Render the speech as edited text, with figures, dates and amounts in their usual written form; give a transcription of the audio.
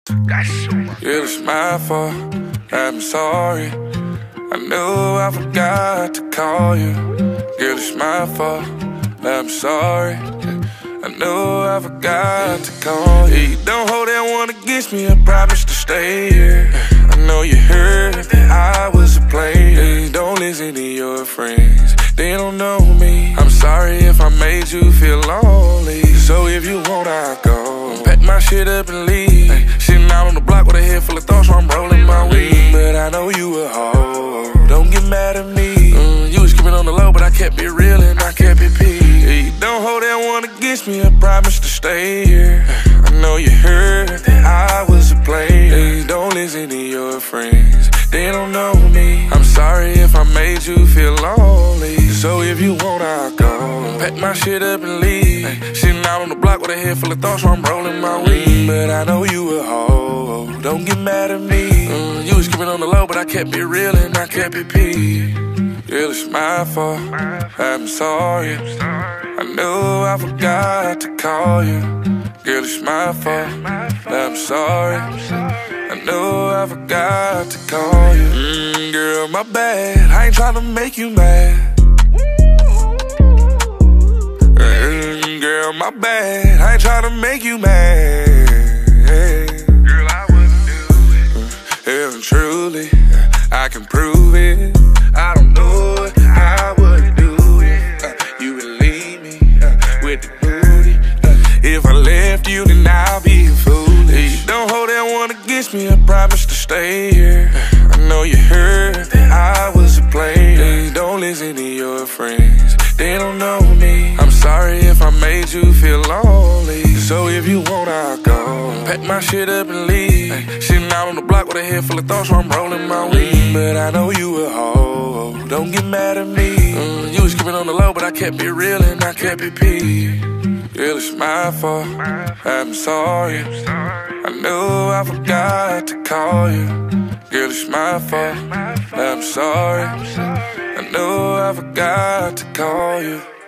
Yeah, it's my fault, I'm sorry. I know I forgot to call you. Girl, it's my fault, I'm sorry. I know I forgot to call you. You don't hold that one against me, I promise to stay here. I know you heard that I was a player. Don't listen to your friends, they don't know me. I'm sorry if I made you feel lonely. So if you want, I'll go. Pack my shit up and leave. Sitting out on the block with a head full of thoughts, so I'm rolling my weed. But I know you a hoe, don't get mad at me. You was keeping on the low, but I kept it real and I kept it P. You don't hold that one against me, I promise to stay here. I know you heard that I was a player. Don't listen to your friends, they don't know me. I'm sorry if I made you feel lonely. So if you want, I'll go. Pack my shit up and leave. Sitting out on the block with a head full of thoughts, so I'm rolling my weed. But I know you a hoe, don't get mad at me. You was keeping on the low, but I kept it real and I kept it P. Girl, it's my fault, I'm sorry. I know I forgot to call you. Girl, it's my fault, I'm sorry. I know I forgot to call you. Girl, my bad, I ain't tryna make you mad. Girl, my bad, I ain't tryna make you mad. Girl, I wouldn't do it. And truly, I can prove it. I don't know it, I wouldn't do it. You would leave me with the booty. If I left you, then I'll be foolish. Don't hold that one against me, I promise to stay here. I know you heard that I was a player. Don't listen to your friends, they don't know me. I'm sorry if I made you feel lonely. So if you want, I'll go. Pack my shit up and leave. Sitting out on the block with a head full of thoughts, so I'm rolling my weed. But I know you a hoe, don't get mad at me. You was keeping on the low, but I kept it real and I kept it P. Girl, it's my fault, I'm sorry. I know I forgot to call you. Girl, it's my fault, I'm sorry. I know I forgot to call you.